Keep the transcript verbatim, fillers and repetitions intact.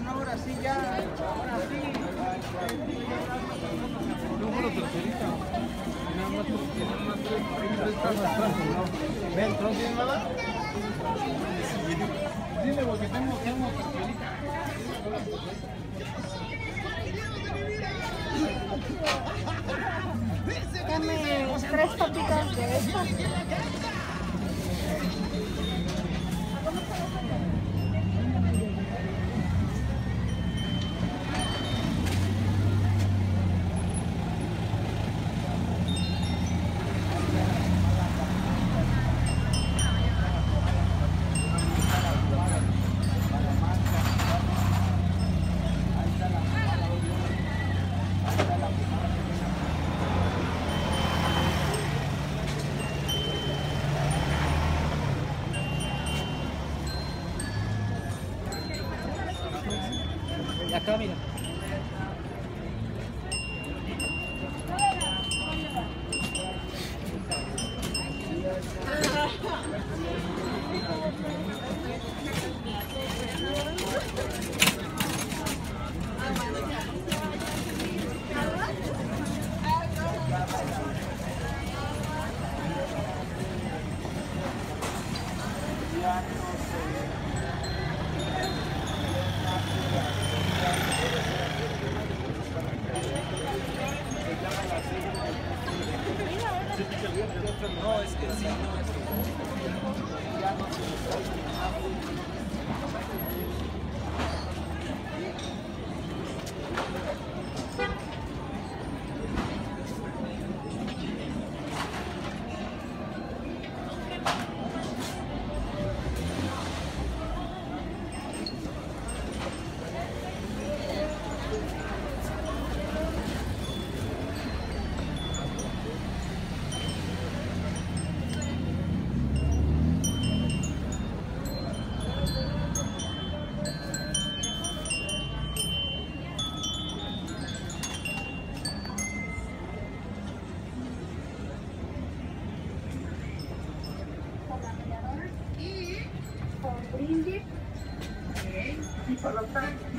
no, ahora sí ya, ahora sí. No, pero tercerita. Nada más porque nada más tres, tres casas atrás, ¿no? ¿Ven, no tiene nada? Dile porque tengo, tengo tercerita. Dame tres papitas de estas. Y acá, mira. No, es que sí, no, es que... Brindis y por los tanques.